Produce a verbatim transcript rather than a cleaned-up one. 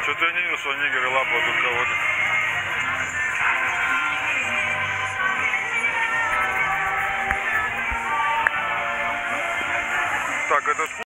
Что-то я не видел, что нигеры лапают тут кого-то. Так, это